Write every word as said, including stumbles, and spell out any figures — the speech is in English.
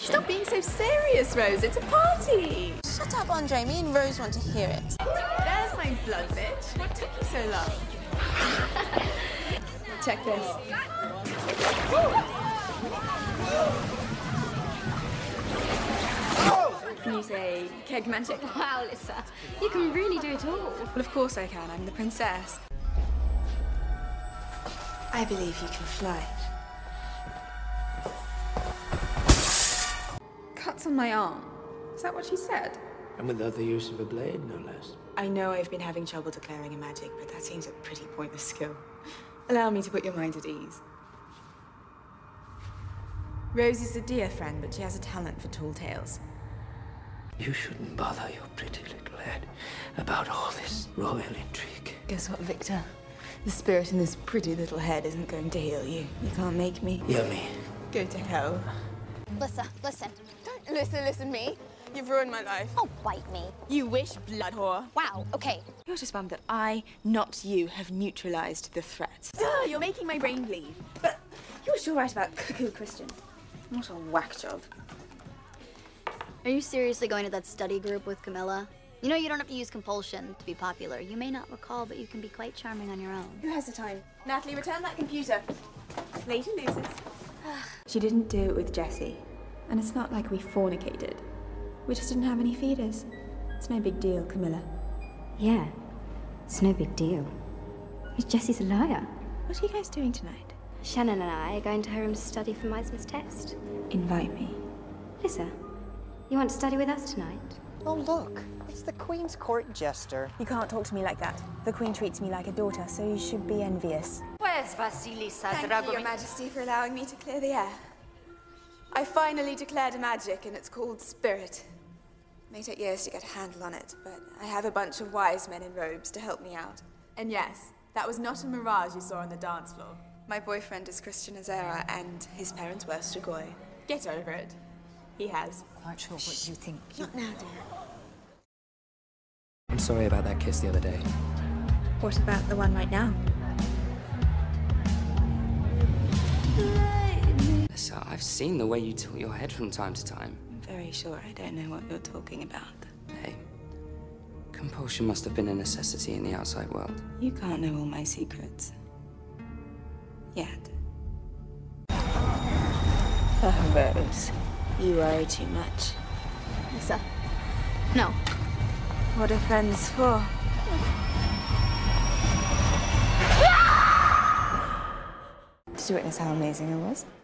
Stop being so serious, Rose. It's a party. Shut up, Andre. Me and Rose want to hear it. There's my blood, bitch. What took you so long? Check this. Can you say keg magic? Wow, Lissa. You can really do it all. Well, of course I can. I'm the princess. I believe you can fly. Cuts on my arm. Is that what she said? And without the use of a blade, no less. I know I've been having trouble declaring a magic, but that seems a pretty pointless skill. Allow me to put your mind at ease. Rose is a dear friend, but she has a talent for tall tales. You shouldn't bother your pretty little head about all this royal intrigue. Guess what, Victor? The spirit in this pretty little head isn't going to heal you. You can't make me. Heal me. Go to hell. Lissa, listen. Don't listen, listen me. You've ruined my life. Oh, bite me. You wish, blood whore. Wow, okay. You're just bummed that I, not you, have neutralized the threat. Duh, you're making my brain bleed. But you're sure right about Cuckoo Christian. What a whack job. Are you seriously going to that study group with Camilla? You know you don't have to use compulsion to be popular. You may not recall, but you can be quite charming on your own. Who has the time? Natalie, return that computer. Lady loses. She didn't do it with Jessie. And it's not like we fornicated. We just didn't have any feeders. It's no big deal, Camilla. Yeah, it's no big deal. Miss Jessie's a liar. What are you guys doing tonight? Shannon and I are going to her room to study for Meisner's test. Invite me. Lissa, you want to study with us tonight? Oh, look. It's the Queen's Court jester. You can't talk to me like that. The Queen treats me like a daughter, so you should be envious. Where's vasilisa, Thank dragomir? you, Your Majesty, for allowing me to clear the air. I finally declared a magic, and it's called Spirit. It may take years to get a handle on it, but I have a bunch of wise men in robes to help me out. And yes, that was not a mirage you saw on the dance floor. My boyfriend is Christian Azera, and his parents were Strigoi. Get over it. He has. Quite sure what you think. Not now, dear. I'm sorry about that kiss the other day. What about the one right now? Lissa, I've seen the way you tilt your head from time to time. I'm very sure I don't know what you're talking about. Hey, compulsion must have been a necessity in the outside world. You can't know all my secrets. Yet. Oh, Rose. You worry too much. Lissa. No. What are friends for? Did you witness how amazing it was?